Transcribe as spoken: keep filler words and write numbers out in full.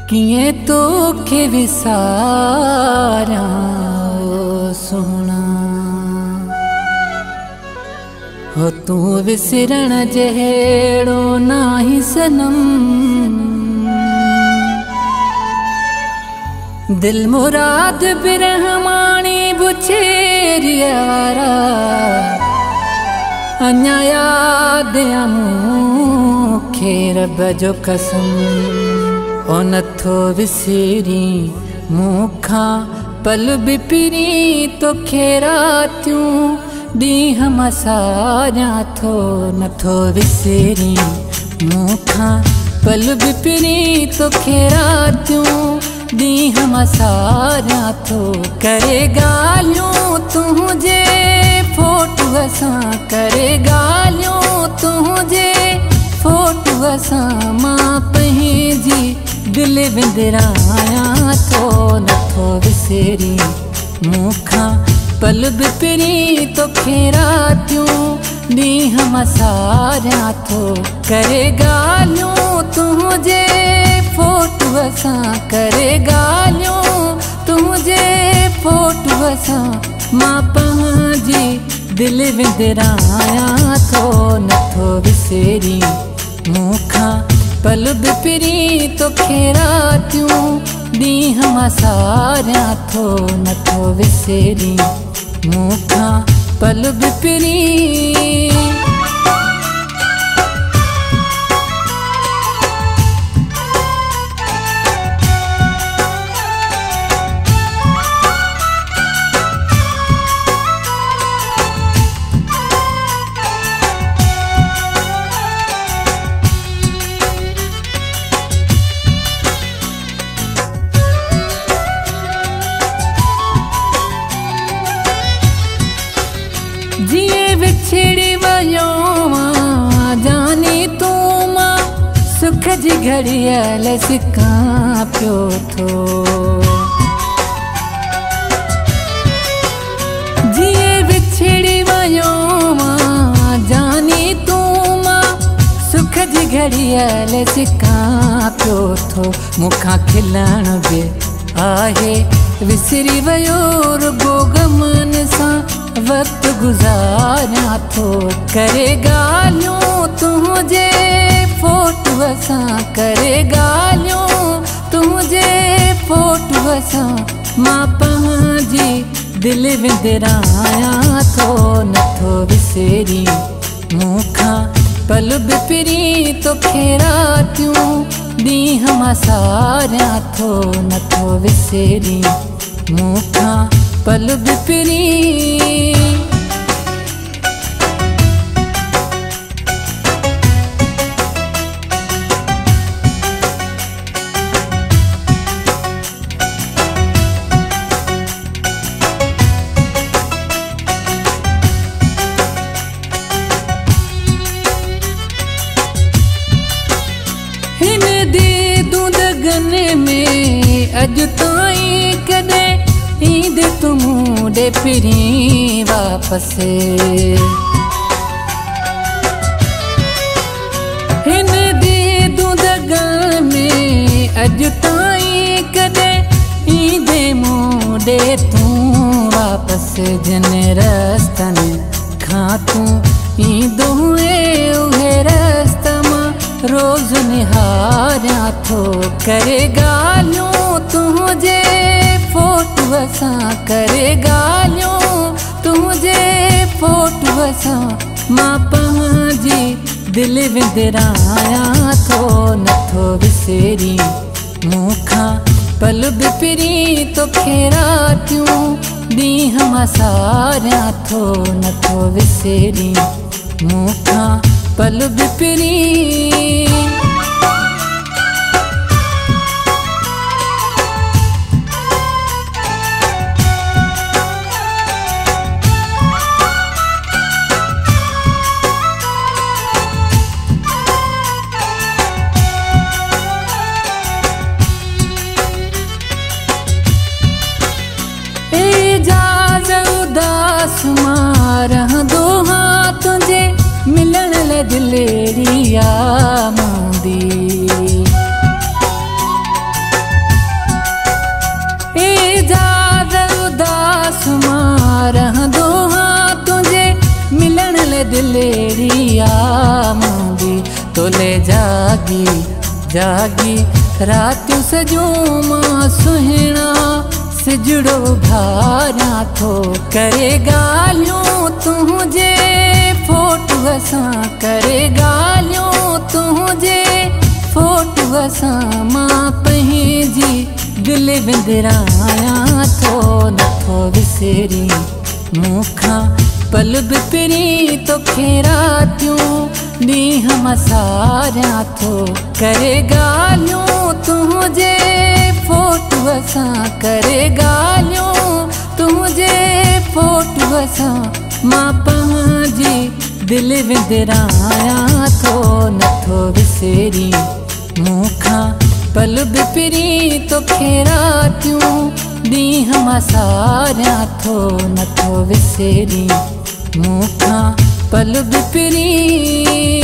किए तो के विसारा सोना हो तू विसरण जहेड़ो नाही सनम। दिल मुराद बिरहमानी बुछेरियारा अञा याद मूंखे रब जो कसम ओ नथो विसरी मूंखां पल बि पिरी तोखे रातियूं ॾींहं मां सारियां थो नथो विसरी मूंखां पल बि पिरी तोखे रातियूं ॾींहं मां सारियां थो करे ॻाल्हियूं तुंहिंजे फोटूअ सां करे ॻाल्हियूं तुंहिंजे फोटूअ सां मां पंहिंजी दिल विंदरायां थो नथो विसरी मूंखां पल बि पिरी तोखे रातियूं ॾींहं मां सारियां थो करे ॻाल्हियूं तुंहिंजे फोटूअ सां करे ॻाल्हियूं तुंहिंजे फोटूअ सां मां पंहिंजी दिल विंदरायां थो नथो विसरी मूंखां पल बि पिरी तोखे रातियूं ॾींहं मां सारियां थो नथो विसरी मूंखां पल बि पिरी। जिए विछड़ी वयो मां जानी तू मां सुख जी घड़ियल सिकां पियो थो। जिए विछड़ी वयो मां जानी तू मां सुख जी घड़ियल सिकां पियो थो मूंखां खिलण बि आहे विसरी वयो रुगो गमन सां वक्त गुज़ारियां थो करे ॻाल्हियूं तुंहिंजे फोटूअ सां करे ॻाल्हियूं तुंहिंजे फोटूअ सां मां पंहिंजी दिल विंदरायां थो नथो विसरी मूंखां पल बि पिरी तोखे रातियूं ॾींहं मां सारियां थो नथो विसरी मूंखां पल बि पिरी। हिन दे दूंदगन में अॼु ताईं कॾहिं ईंदे तू मूंॾे फिरी वापस हिन दे दूंदगन में अॼु ताईं कॾहिं ईंदे मूंॾे तूं वापस जिन रस्तनि खां तूं ईंदो उहे रस्ता मां रोज़ निहारियां थो करे ॻाल्हियूं तुंहिंजे फोटूअ सां करे ॻाल्हियूं तुंहिंजे फोटूअ सां मां पंहिंजी दिल विंदरायां थो नथो विसरी मूंखां पल बि पिरी तोखे रातियूं ॾींहं मां सारियां थो नथो विसरी मूंखां पल बि पिरी। रहंदो हाँ तुझे मिलण लाइ दिलेरिया मांदी पिया मुंदी तोले जागी जागी रातियों सजूं मां सुहिणा सिजड़ो भारा थो करे गालियों तुझे फोटू सां करे गालियों तुझे फोटू सां मां पंहिंजी दिल विंदराया थो नथो विसरी मूंखां पल बि पिरी तोखे रातियूं ॾींहं मसारिया थो करे गालियूं तुझे फोटू सां करे गालियूं तुझे फोटू सां मां पंहिंजी दिल विंदराया थो नथो विसरी मूंखां पल बि पिरी तोखे रातियूं ॾींहं मसारिया थो नथो विसरी मूंखां पल बि पिरी।